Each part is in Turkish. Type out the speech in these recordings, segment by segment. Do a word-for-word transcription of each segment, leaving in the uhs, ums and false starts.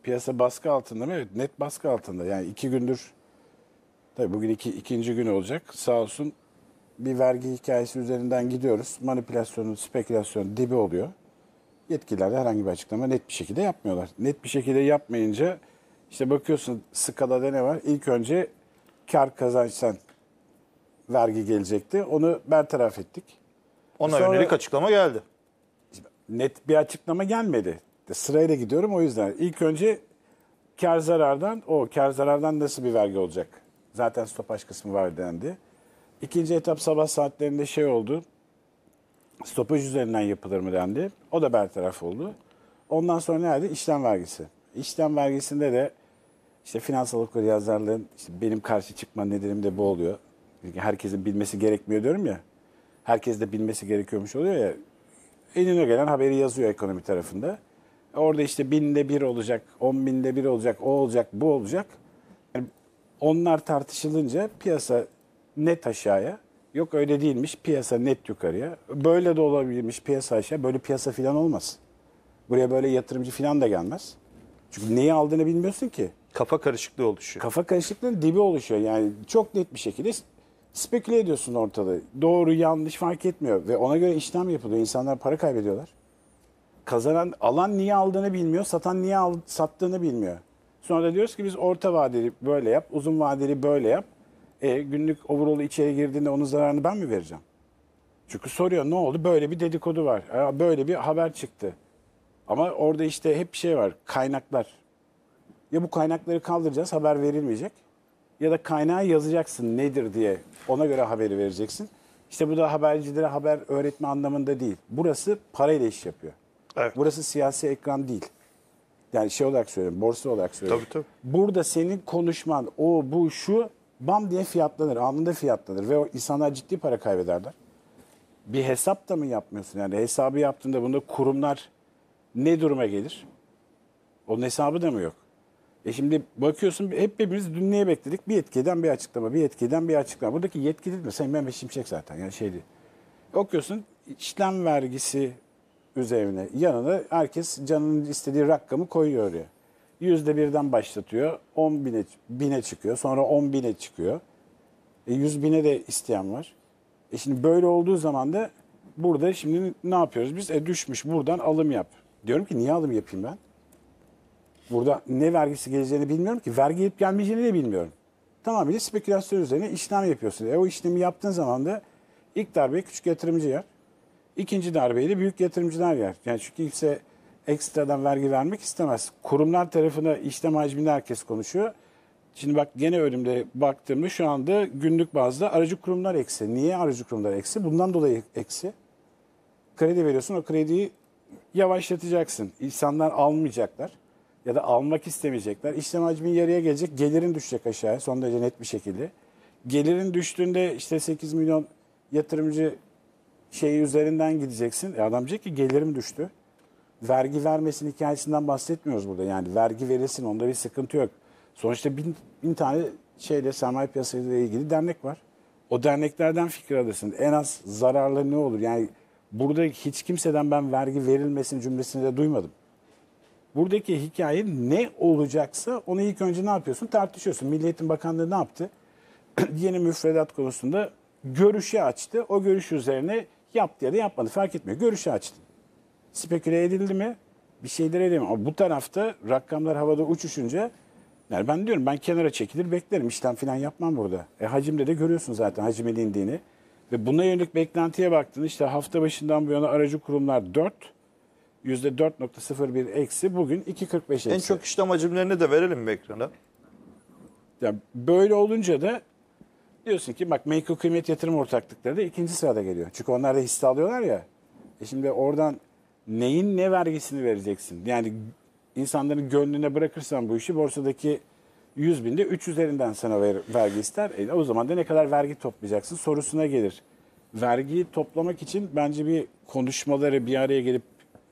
piyasa baskı altında mı? Evet, net baskı altında. Yani iki gündür, tabii bugün iki, ikinci gün olacak. Sağ olsun bir vergi hikayesi üzerinden gidiyoruz. Manipülasyonun, spekülasyonun dibi oluyor. Yetkililer de herhangi bir açıklama net bir şekilde yapmıyorlar. Net bir şekilde yapmayınca işte bakıyorsun skalada ne var? İlk önce kar kazançtan vergi gelecekti. Onu bertaraf ettik. Ona Sonra yönelik açıklama geldi. net bir açıklama gelmedi. Sırayla gidiyorum o yüzden. İlk önce kar zarardan, o kar zarardan nasıl bir vergi olacak? Zaten stopaj kısmı var dendi. İkinci etap sabah saatlerinde şey oldu. Stopaj üzerinden yapılır mı dendi. O da bertaraf oldu. Ondan sonra nerede? İşlem vergisi. İşlem vergisinde de işte finansal okuryazarlığın işte benim karşı çıkma nedenim de bu oluyor. Çünkü herkesin bilmesi gerekmiyor diyorum ya. Herkes de bilmesi gerekiyormuş oluyor ya. Eline gelen haberi yazıyor ekonomi tarafında. Orada işte binde bir olacak, on binde bir olacak, o olacak, bu olacak. Yani onlar tartışılınca piyasa net aşağıya. Yok öyle değilmiş, piyasa net yukarıya. Böyle de olabilirmiş piyasa aşağı. Böyle piyasa falan olmaz. Buraya böyle yatırımcı falan da gelmez. Çünkü neyi aldığını bilmiyorsun ki. Kafa karışıklığı oluşuyor. Kafa karışıklığının dibi oluşuyor. Yani çok net bir şekilde speküle ediyorsun ortalığı. Doğru yanlış fark etmiyor. Ve ona göre işlem yapılıyor. İnsanlar para kaybediyorlar. Kazanan, alan niye aldığını bilmiyor, satan niye al, sattığını bilmiyor. Sonra da diyoruz ki biz orta vadeli böyle yap, uzun vadeli böyle yap. E, günlük overall'u içeri girdiğinde onun zararını ben mi vereceğim? Çünkü soruyor ne oldu? Böyle bir dedikodu var. E, böyle bir haber çıktı. Ama orada işte hep bir şey var. Kaynaklar. Ya bu kaynakları kaldıracağız, haber verilmeyecek. Ya da kaynağı yazacaksın nedir diye. Ona göre haberi vereceksin. İşte bu da habercilere haber öğretme anlamında değil. Burası parayla iş yapıyor. Evet. Burası siyasi ekran değil. Yani şey olarak söylüyorum, borsa olarak söylüyorum. Tabii, tabii. Burada senin konuşman, o, bu, şu, bam diye fiyatlanır, anında fiyatlanır. Ve o insanlar ciddi para kaybederler. Bir hesap da mı yapmıyorsun? Yani hesabı yaptığında bunda kurumlar ne duruma gelir? Onun hesabı da mı yok? E şimdi bakıyorsun hep hepimiz dün neye bekledik? Bir yetkiden bir açıklama, bir yetkiden bir açıklama. Buradaki yetki değil mi? Sayın Mehmet Şimşek zaten yani şey değil. Okuyorsun işlem vergisi üzerine yanına herkes canının istediği rakamı koyuyor oraya. Yüzde birden başlatıyor, on bine, bine çıkıyor, sonra on bine çıkıyor. E yüz bine de isteyen var. E şimdi böyle olduğu zaman da burada şimdi ne yapıyoruz biz? E düşmüş buradan alım yap. Diyorum ki niye alım yapayım ben? Burada ne vergisi geleceğini bilmiyorum ki. Vergi gelip gelmeyeceğini de bilmiyorum. Tamamıyla spekülasyon üzerine işlem yapıyorsun. E o işlemi yaptığın zaman da ilk darbeyi küçük yatırımcı yer. İkinci darbeyi de büyük yatırımcılar yer. Yani çünkü kimse ekstradan vergi vermek istemez. Kurumlar tarafına işlem hacminde herkes konuşuyor. Şimdi bak gene önümde baktığımda şu anda günlük bazda aracı kurumlar eksi. Niye aracı kurumlar eksi? Bundan dolayı eksi. Kredi veriyorsun, o krediyi yavaşlatacaksın. İnsanlar almayacaklar ya da almak istemeyecekler. İşlem hacmin yarıya gelecek, gelirin düşecek aşağıya son derece net bir şekilde. Gelirin düştüğünde işte sekiz milyon yatırımcı şeyi üzerinden gideceksin. E adam diyecek ki gelirim düştü. Vergi vermesin hikayesinden bahsetmiyoruz burada. Yani vergi verilsin, onda bir sıkıntı yok. Sonuçta bin, bin tane şeyle sermaye piyasasıyla ilgili dernek var. O derneklerden fikir alırsın. En az zararlı ne olur? Yani burada hiç kimseden ben vergi verilmesin cümlesini de duymadım. Buradaki hikaye ne olacaksa onu ilk önce ne yapıyorsun? Tartışıyorsun. Milli Eğitim Bakanlığı ne yaptı? Yeni müfredat konusunda görüşü açtı. O görüş üzerine yaptı ya da yapmadı fark etmiyor. Görüşü açtı. Speküle edildi mi? Bir şeyler edildi mi? Ama bu tarafta rakamlar havada uçuşunca yani ben diyorum ben kenara çekilir beklerim. İşlem falan yapmam burada. E hacimde de görüyorsun zaten hacimin indiğini. Ve buna yönelik beklentiye baktın işte hafta başından bu yana aracı kurumlar dört. yüzde dört nokta sıfır bir eksi bugün iki virgül kırk beş eksi. En çok işlem hacimlerini de verelim mi ekrana? Yani böyle olunca da diyorsun ki bak menkul kıymet yatırım ortaklıkları da ikinci sırada geliyor. Çünkü onlar da hisse alıyorlar ya. E şimdi oradan neyin ne vergisini vereceksin? Yani insanların gönlüne bırakırsan bu işi borsadaki yüz binde üç üzerinden sana ver, vergi ister. E, o zaman da ne kadar vergi toplayacaksın sorusuna gelir. Vergiyi toplamak için bence bir konuşmaları bir araya gelip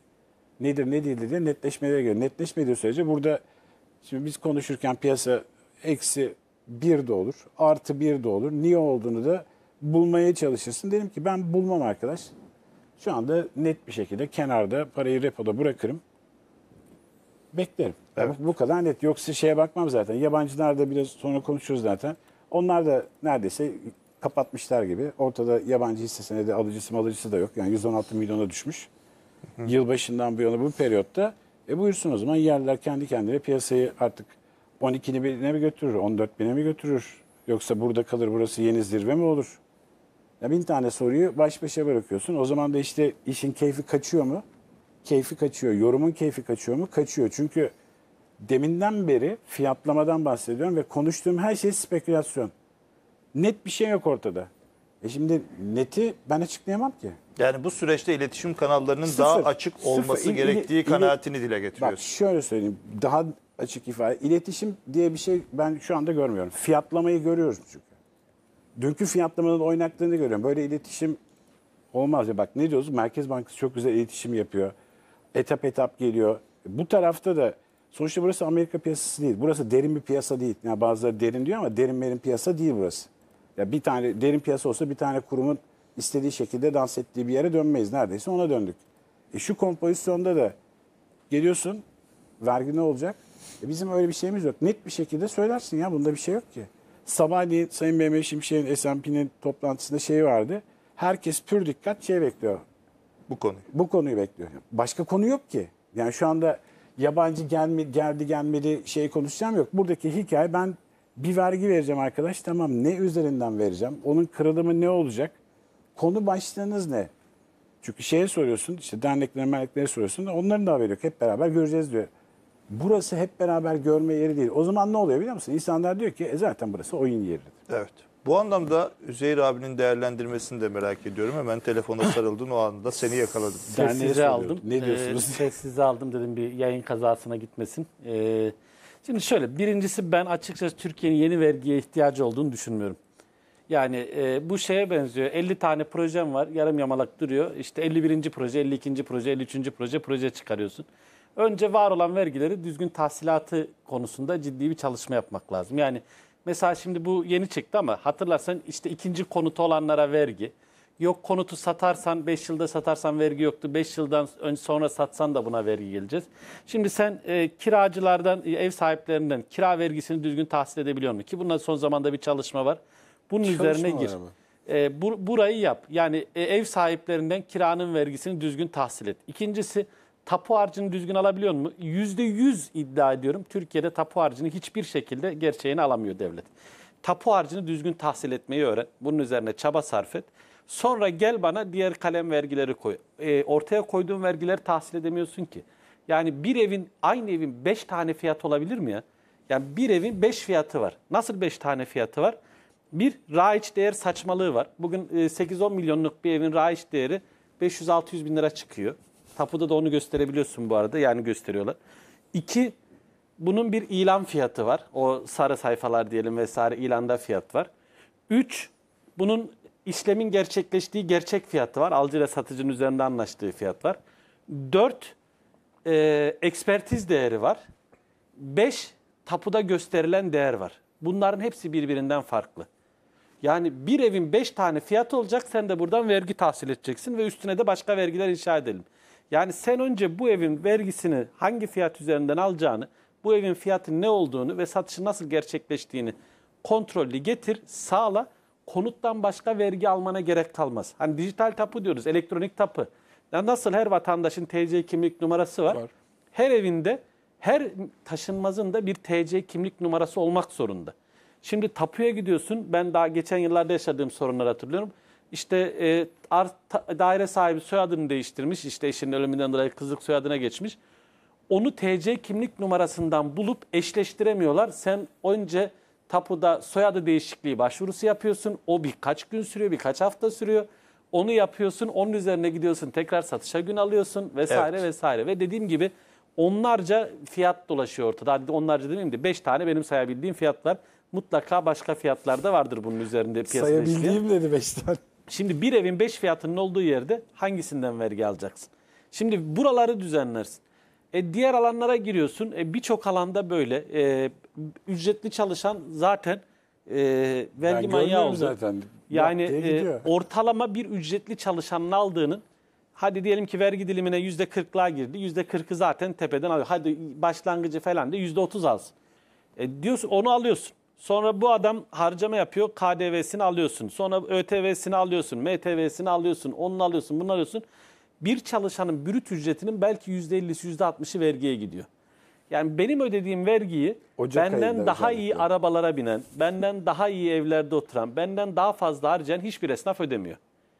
nedir ne değildir diye netleşmelere göre. Netleşmediği sürece burada şimdi biz konuşurken piyasa eksi bir de olur, artı bir de olur. Niye olduğunu da bulmaya çalışırsın. Dedim ki ben bulmam arkadaş. Şu anda net bir şekilde kenarda parayı repoda bırakırım. beklerim. Evet. Bu, bu kadar net. Yoksa şeye bakmam zaten. Yabancılar da biraz sonra konuşuruz zaten. Onlar da neredeyse kapatmışlar gibi. Ortada yabancı hisse senedi alıcısı alıcısı da yok. Yani yüz on altı milyona düşmüş. Hı. Yılbaşından bu yana bu periyotta. E buyursun o zaman yerler kendi kendine piyasayı artık on iki bine mi götürür, on dört bine mi götürür? Yoksa burada kalır, burası yeni zirve mi olur? Ya bin tane soruyu baş başa bırakıyorsun. O zaman da işte işin keyfi kaçıyor mu? Keyfi kaçıyor. Yorumun keyfi kaçıyor mu? Kaçıyor. Çünkü deminden beri fiyatlamadan bahsediyorum ve konuştuğum her şey spekülasyon. Net bir şey yok ortada. E şimdi neti ben açıklayamam ki. Yani bu süreçte iletişim kanallarının Sıfır, daha açık olması sıfır. İl- gerektiği il- kanaatini dile Bak getiriyorsun. şöyle söyleyeyim. Daha açık ifade. İletişim diye bir şey ben şu anda görmüyorum. Fiyatlamayı görüyoruz çünkü. Dünkü fiyatlamanın oynaklığını görüyorum. Böyle iletişim olmaz ya. Bak ne diyoruz? Merkez Bankası çok güzel iletişim yapıyor. Etap etap geliyor. Bu tarafta da sonuçta burası Amerika piyasası değil. Burası derin bir piyasa değil. Yani bazıları derin diyor ama derin derin piyasa değil burası. Ya bir tane derin piyasa olsa bir tane kurumun istediği şekilde dans ettiği bir yere dönmeyiz. Neredeyse ona döndük. E şu kompozisyonda da geliyorsun, vergi ne olacak? E bizim öyle bir şeyimiz yok. Net bir şekilde söylersin ya, bunda bir şey yok ki. Sabahleyin Sayın Mehmet Şimşek'in S and P'nin toplantısında şey vardı. Herkes pür dikkat şey bekliyor. Bu konuyu. Bu konuyu bekliyor. Başka konu yok ki. Yani şu anda yabancı gelmi, geldi gelmedi şey konuşacağım yok. Buradaki hikaye ben bir vergi vereceğim arkadaş. Tamam, ne üzerinden vereceğim? Onun kırılımı ne olacak? Konu başlığınız ne? Çünkü şeye soruyorsun, işte derneklere, merneklere soruyorsun da onların da haberi yok. Hep beraber göreceğiz diyor. Burası hep beraber görme yeri değil. O zaman ne oluyor biliyor musun? İnsanlar diyor ki e zaten burası oyun yeridir. Evet. Bu anlamda Üzeyir abinin değerlendirmesini de merak ediyorum. Hemen telefona sarıldın, o anda seni yakaladım. Derneğe Sessize soruyorum. aldım. Ne diyorsunuz? Ee, sessize aldım dedim, bir yayın kazasına gitmesin. Ee, şimdi şöyle, birincisi ben açıkçası Türkiye'nin yeni vergiye ihtiyacı olduğunu düşünmüyorum. Yani e, bu şeye benziyor. elli tane projem var, yarım yamalak duruyor. İşte elli birinci proje, elli ikinci proje, elli üçüncü proje, proje çıkarıyorsun. Önce var olan vergileri düzgün tahsilatı konusunda ciddi bir çalışma yapmak lazım. Yani mesela şimdi bu yeni çıktı ama hatırlarsan işte ikinci konutu olanlara vergi. Yok konutu satarsan, beş yılda satarsan vergi yoktu. beş yıldan önce sonra satsan da buna vergi geleceğiz. Şimdi sen e, kiracılardan, e, ev sahiplerinden kira vergisini düzgün tahsil edebiliyor musun? Ki bundan son zamanda bir çalışma var. Bunun Çalışma üzerine var gir. ama. E, bu, burayı yap. Yani e, ev sahiplerinden kiranın vergisini düzgün tahsil et. İkincisi, tapu harcını düzgün alabiliyor mu? yüzde yüz iddia ediyorum. Türkiye'de tapu harcını hiçbir şekilde gerçeğini alamıyor devlet. Tapu harcını düzgün tahsil etmeyi öğren. Bunun üzerine çaba sarf et. Sonra gel bana diğer kalem vergileri koy. E, ortaya koyduğun vergileri tahsil edemiyorsun ki. Yani bir evin, aynı evin beş tane fiyatı olabilir mi ya? Yani bir evin beş fiyatı var. Nasıl beş tane fiyatı var? Bir, raiç değer saçmalığı var. Bugün sekiz on milyonluk bir evin raiç değeri beş yüz altı yüz bin lira çıkıyor. Tapuda da onu gösterebiliyorsun bu arada. Yani gösteriyorlar. İki, bunun bir ilan fiyatı var. O sarı sayfalar diyelim vesaire, ilanda fiyat var. Üç, bunun işlemin gerçekleştiği gerçek fiyatı var. Alıcı ile satıcının üzerinde anlaştığı fiyat var. Dört, e, ekspertiz değeri var. Beş, tapuda gösterilen değer var. Bunların hepsi birbirinden farklı. Yani bir evin beş tane fiyatı olacak, sen de buradan vergi tahsil edeceksin ve üstüne de başka vergiler inşa edelim. Yani sen önce bu evin vergisini hangi fiyat üzerinden alacağını, bu evin fiyatının ne olduğunu ve satışın nasıl gerçekleştiğini kontrollü getir, sağla. Konuttan başka vergi almana gerek kalmaz. Hani dijital tapu diyoruz, elektronik tapu. Ya nasıl her vatandaşın T C kimlik numarası var. var. Her evinde, her taşınmazın da bir T C kimlik numarası olmak zorunda. Şimdi tapuya gidiyorsun. Ben daha geçen yıllarda yaşadığım sorunları hatırlıyorum. İşte e, ar, ta, daire sahibi soyadını değiştirmiş. İşte eşinin ölümünden dolayı kızlık soyadına geçmiş. Onu T C kimlik numarasından bulup eşleştiremiyorlar. Sen önce tapuda soyadı değişikliği başvurusu yapıyorsun. O birkaç gün sürüyor, birkaç hafta sürüyor. Onu yapıyorsun, onun üzerine gidiyorsun, tekrar satışa gün alıyorsun vesaire evet. vesaire. Ve dediğim gibi onlarca fiyat dolaşıyor ortada. Hadi onlarca demeyeyim de beş tane benim sayabildiğim fiyat var. Mutlaka başka fiyatlar da vardır bunun üzerinde piyasada. Sayabildiğim dedi beş tane. Şimdi bir evin beş fiyatının olduğu yerde hangisinden vergi alacaksın? Şimdi buraları düzenlersin. E, diğer alanlara giriyorsun. E, Birçok alanda böyle. E, ücretli çalışan zaten e, vergi Ben manyağı oldu. zaten. Yani e, ortalama bir ücretli çalışanın aldığının Hadi diyelim ki vergi dilimine yüzde kırklığa girdi. yüzde kırkı zaten tepeden alıyor. Hadi başlangıcı falan da yüzde otuz alsın. E diyorsun onu alıyorsun. Sonra bu adam harcama yapıyor. K D V'sini alıyorsun. Sonra ÖTV'sini alıyorsun. M T V'sini alıyorsun. Onu alıyorsun. Bunu alıyorsun. Bir çalışanın brüt ücretinin belki yüzde ellisi yüzde altmışı vergiye gidiyor. Yani benim ödediğim vergiyi Ocak benden ayında daha özellikle. iyi arabalara binen, benden daha iyi evlerde oturan, benden daha fazla harcayan hiçbir esnaf ödemiyor.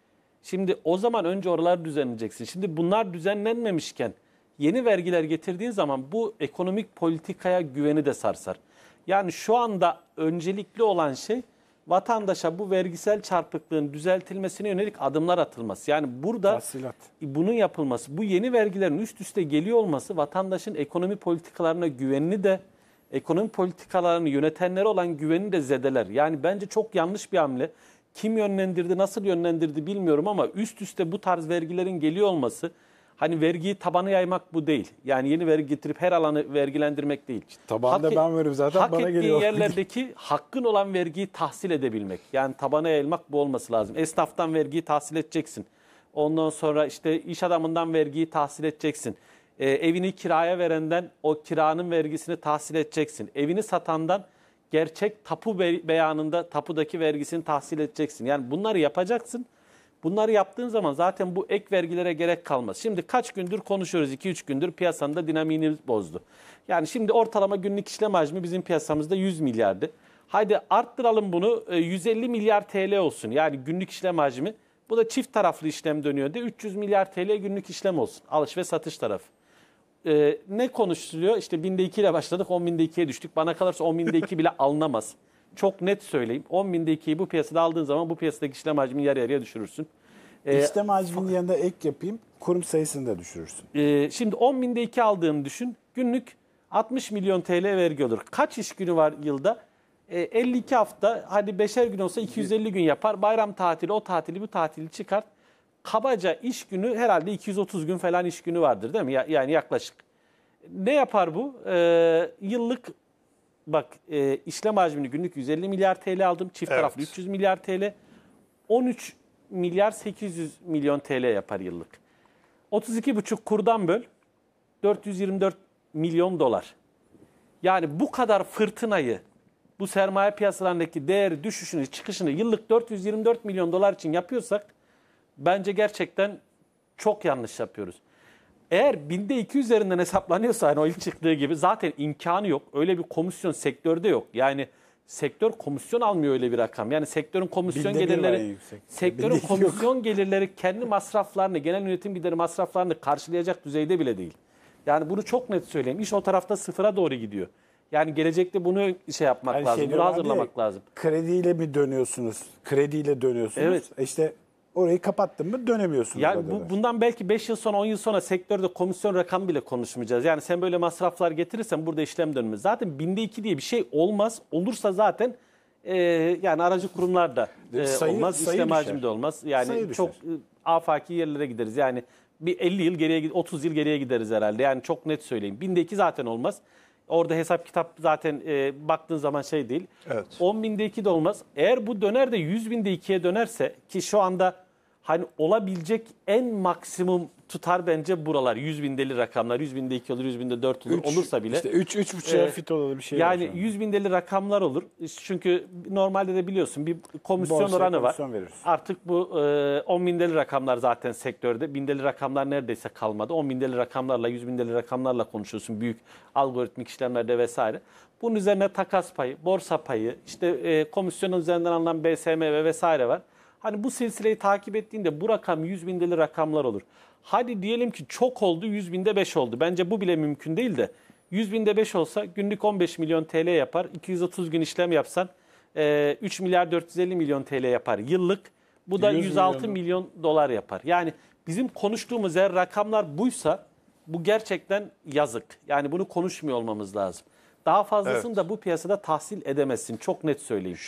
Şimdi o zaman önce oraları düzenleyeceksin. Şimdi bunlar düzenlenmemişken yeni vergiler getirdiğin zaman bu ekonomik politikaya güveni de sarsar. Yani şu anda öncelikli olan şey vatandaşa bu vergisel çarpıklığın düzeltilmesine yönelik adımlar atılması. Yani burada Tahsilat. bunun yapılması, bu yeni vergilerin üst üste geliyor olması vatandaşın ekonomi politikalarına güvenini de, ekonomi politikalarını yönetenlere olan güvenini de zedeler. Yani bence çok yanlış bir hamle. Kim yönlendirdi, nasıl yönlendirdi bilmiyorum ama üst üste bu tarz vergilerin geliyor olması, hani vergiyi tabana yaymak bu değil. Yani yeni vergi getirip her alanı vergilendirmek değil. Tabanda Hak- ben veririm zaten, hak bana ettiğin geliyor. yerlerdeki hakkın olan vergiyi tahsil edebilmek. Yani tabana yayılmak bu olması lazım. Esnaftan vergiyi tahsil edeceksin. Ondan sonra işte iş adamından vergiyi tahsil edeceksin. Ee, evini kiraya verenden o kiranın vergisini tahsil edeceksin. Evini satandan gerçek tapu be- beyanında tapudaki vergisini tahsil edeceksin. Yani bunları yapacaksın. Bunları yaptığın zaman zaten bu ek vergilere gerek kalmaz. Şimdi kaç gündür konuşuyoruz, iki üç gündür piyasanın da dinamiğini bozdu. Yani şimdi ortalama günlük işlem hacmi bizim piyasamızda yüz milyardı. Haydi arttıralım bunu yüz elli milyar T L olsun. Yani günlük işlem hacmi. Bu da çift taraflı işlem dönüyor de üç yüz milyar T L günlük işlem olsun. Alış ve satış tarafı. Ee, ne konuşuluyor? İşte binde iki ile başladık, on binde ikiye düştük. Bana kalırsa on binde iki bile alınamaz. Çok net söyleyeyim. on binde ikiyi bu piyasada aldığın zaman bu piyasadaki işlem hacmini yarı yarıya düşürürsün. Ee, İşlem hacminin yanında ek yapayım. Kurum sayısını da düşürürsün. e, şimdi on binde iki aldığını düşün. Günlük altmış milyon T L vergi olur. Kaç iş günü var yılda? E, elli iki hafta, hadi beşer gün olsa iki yüz elli gün yapar. Bayram tatili, o tatili, bu tatili çıkart. Kabaca iş günü herhalde iki yüz otuz gün falan iş günü vardır değil mi? Ya- Yani yaklaşık. Ne yapar bu? Ee, yıllık bak e, işlem hacmini günlük yüz elli milyar T L aldım. Çift Evet. taraflı üç yüz milyar T L. on üç milyar sekiz yüz milyon T L yapar yıllık. otuz iki buçuk kurdan böl. dört yüz yirmi dört milyon dolar. Yani bu kadar fırtınayı, bu sermaye piyasalarındaki değer düşüşünü, çıkışını yıllık dört yüz yirmi dört milyon dolar için yapıyorsak bence gerçekten çok yanlış yapıyoruz. Eğer binde iki üzerinden hesaplanıyorsa hani o ilk çıktığı gibi zaten imkanı yok. Öyle bir komisyon sektörde yok. Yani sektör komisyon almıyor öyle bir rakam. Yani sektörün komisyon Binde bir var en gelirleri, yüksek. sektörün Binde iki yok. komisyon gelirleri kendi masraflarını, genel yönetim gideri masraflarını karşılayacak düzeyde bile değil. Yani bunu çok net söyleyeyim. İş o tarafta sıfıra doğru gidiyor. Yani gelecekte bunu şey yapmak Hani lazım. şey Bunu diyorlar hazırlamak diye, lazım. Krediyle mi dönüyorsunuz? Krediyle dönüyorsunuz. Evet. İşte orayı kapattın mı dönemiyorsunuz. Yani o bu, kadar. bundan belki beş yıl sonra, on yıl sonra sektörde komisyon rakamı bile konuşmayacağız. Yani sen böyle masraflar getirirsen burada işlem dönmez. Zaten binde iki diye bir şey olmaz. Olursa zaten e, yani aracı kurumlar da e, Sayı- olmaz. sayı İşlem düşer. hacmi de olmaz. Yani Sayı çok e, afaki yerlere gideriz. Yani bir elli yıl geriye, otuz yıl geriye gideriz herhalde. Yani çok net söyleyeyim. Binde iki zaten olmaz. Orada hesap kitap zaten e, baktığın zaman şey değil. Evet. on binde iki de olmaz. Eğer bu döner de yüz binde ikiye dönerse ki şu anda hani olabilecek en maksimum tutar bence buralar. yüz bindeli rakamlar. yüz binde iki olur, yüz binde dört olur. Üç, Olursa bile. İşte üç üç buçuğa Ee, fit olalı bir şey var Yani şu an. yüz bindeli rakamlar olur. Çünkü normalde de biliyorsun bir komisyon Borsaya oranı var. komisyon veririz. Artık bu e, on bindeli rakamlar zaten sektörde. Bindeli rakamlar neredeyse kalmadı. on bindeli rakamlarla, yüz bindeli rakamlarla konuşuyorsun. Büyük algoritmik işlemlerde vesaire. Bunun üzerine takas payı, borsa payı, işte e, komisyonun üzerinden alınan B S M ve vesaire var. Hani bu silsileyi takip ettiğinde bu rakam yüz bindeli rakamlar olur. Hadi diyelim ki çok oldu, yüz binde beş oldu. Bence bu bile mümkün değil de yüz binde beş olsa günlük on beş milyon T L yapar. iki yüz otuz gün işlem yapsan e, üç milyar dört yüz elli milyon T L yapar yıllık. Bu da yüz yüz altı milyon milyon dolar yapar. Yani bizim konuştuğumuz eğer rakamlar buysa bu gerçekten yazık. Yani bunu konuşmuyor olmamız lazım. Daha fazlasını Evet. da bu piyasada tahsil edemezsin. Çok net söyleyeyim.